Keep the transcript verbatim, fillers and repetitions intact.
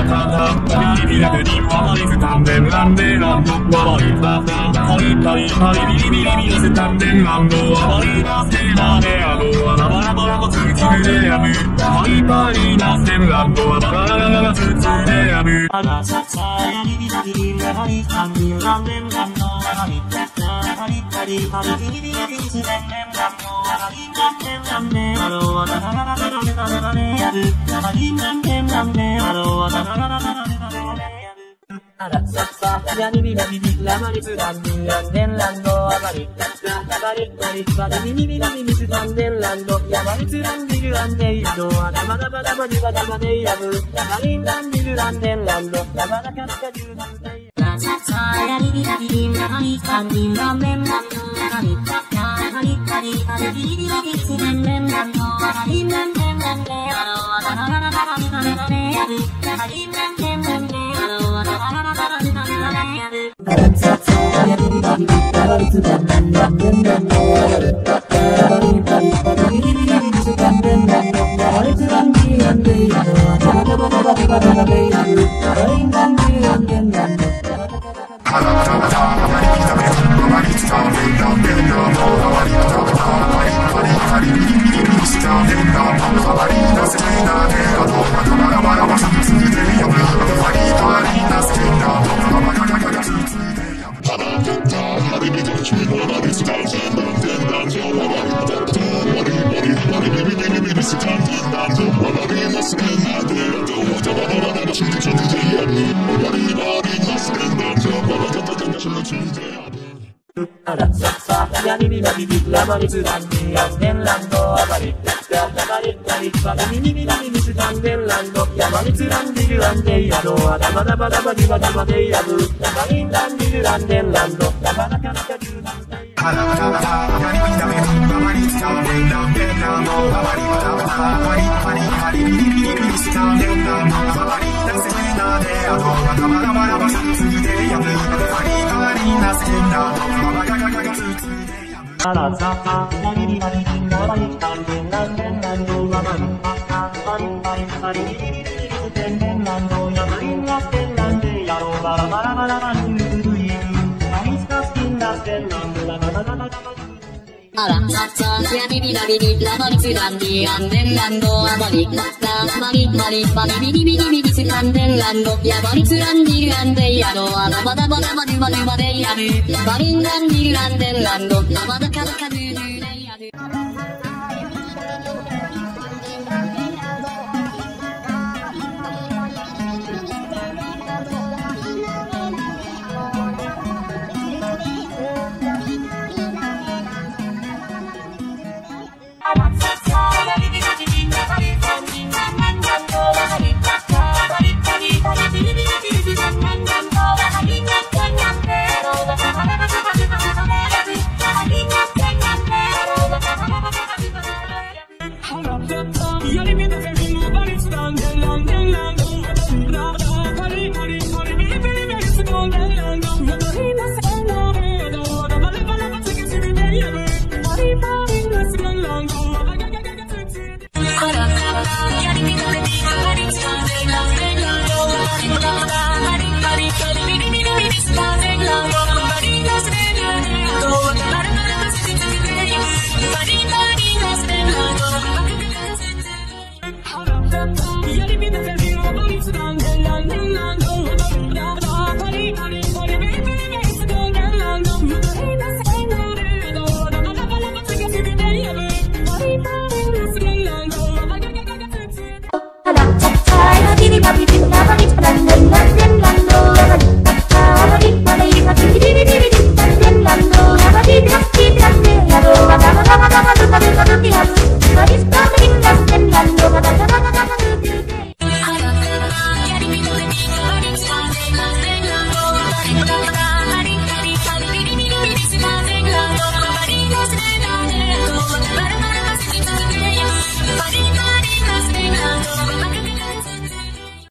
ビリビリラデリワマリスタンデンランデランドワマリバタハリタリハリビリビリビリスタンデンランドワマリバセマネアドワラバラバラバツツレアムハリパリナセンランドワバララララツツレアムアラササヤリビリビリハリタンデンランデンランドハリタタハリタリハリビリビリビリスタンデンランドハリタンデンランデハロワタララララララララレアムハリタンデンランデハロワタラララララララアラササヤリビリビリラマリスタンデンランデンランドアマリタタバリバリバリビリビリビリスタンデンランドヤマリスランディルランデイヤドアダマダバダバディバダバデイヤブヤマリンランディルランデンランドヤマダカダカデューランデイヤササヤリビリビリラマリスタンデンランデンランドハリタタハリタリハリビリビリビリスタンデンランドハリランデンランデハロワダラララララリバレバレヤブハリランデンランデハロワダラララララリバレバレヤブアラササヤリビリビリラマリスタンデンランデンランドハリタタハリタリハリビリビリビリスタンデンランドハリツランディランデヤドアダバダバダバディバダバデヤブハリランディランデンランドハラタタハリビタベハリツタンデンランデンランドハリタタハリハリハリビリビリビリスタンデンランドハリナセナデアドアダバダバダバサツツデヤブハリハリナセナドアダバダバダバツツデヤブハラタタハリビタベハリツタンデンランデンランドハリタタハリハリハリビリビリビリスタンデンランドハリナセナデアドアダバダバダバツツデヤブハリハリナセナドアダバダバダバツツデヤブアラササヤリビリビリラマリスタンデンランデンランドアバリタタバリタリバリビリビリビリスタンデンランドヤマリツランディルランデヤドアダバダバダバディバダバデヤブヤマリンランディルランデンランドヤバダカナカデューランデハラバタバタヤリビリダメアマリスタンデンランデンランドアマリバタバタハリハリハリビリビリビリスタンデンランドアマリナセナデヤドアダバダバダバサツデヤブハリハリナセナドアラサタヤリビリビリラマリスタンデンランデンランドアマリタタハリハリハリビリビリビリスタンデンランドヤマリンラステンランデヤロバラバラバラバリルルイルハリスタスティンラステンランドラバラバラバラアラササヤリビラビリラマリスランディアンデンランドアマリタタマリマリマリビリビリビリスタンデンランドヤマリツランディルランデヤドアダバダバダバデュバデュバデヤルバリンランディルランデンランドヤマダカダカドゥドゥ